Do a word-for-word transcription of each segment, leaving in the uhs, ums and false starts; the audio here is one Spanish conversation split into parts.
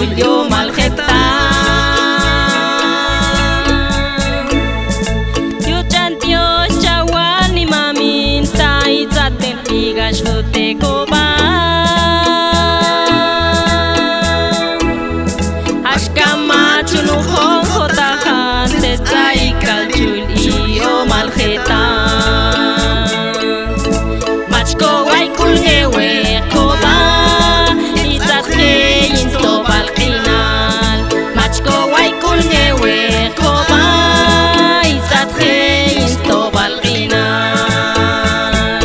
chulyo malgeta yo chantio chawani mamin tai zaten pigas te koba ashkama chunu hon hota khan te tai kal chulyo malgeta machko wai kulngewe koba itatke into balkinal machko wai kulngewe koba itatke into balkinal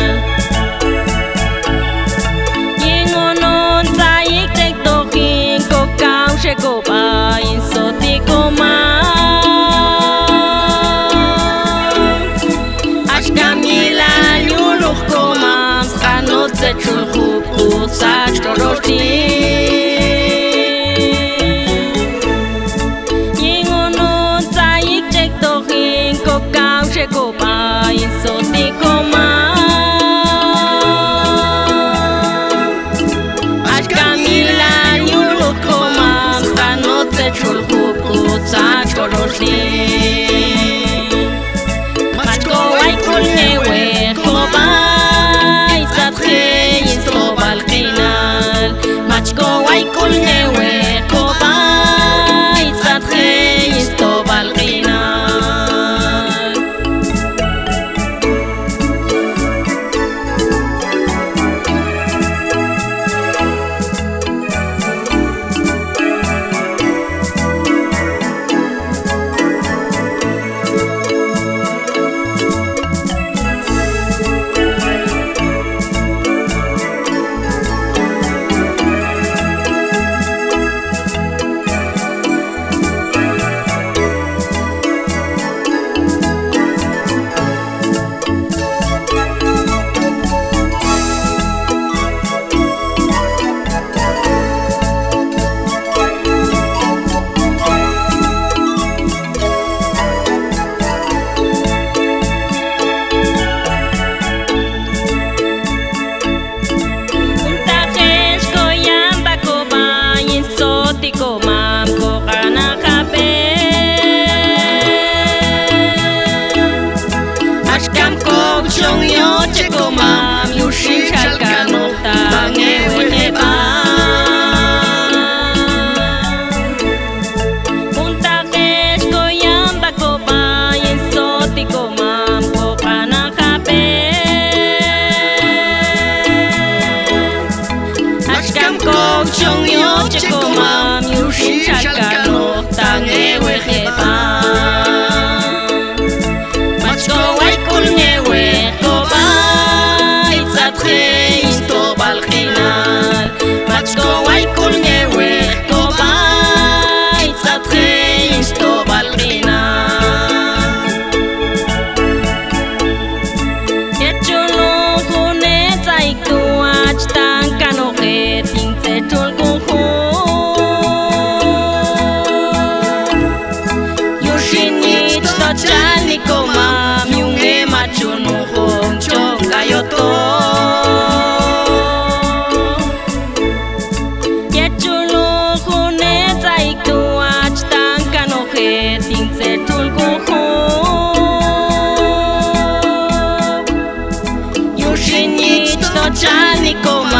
yengonon taik tek dokin ko kaung she koba insoti koma ashkamila nyuluk koma kanot se chulhu kusach toroshi yengonon taik tek dokin ko kaung she koba insoti koma ashkamila nyuluk koma kanot se chulhu kusach toroshi machko wai kulngewe koba itatke into balkinal machko wai kulngewe koba itatke into balkinal Chani koma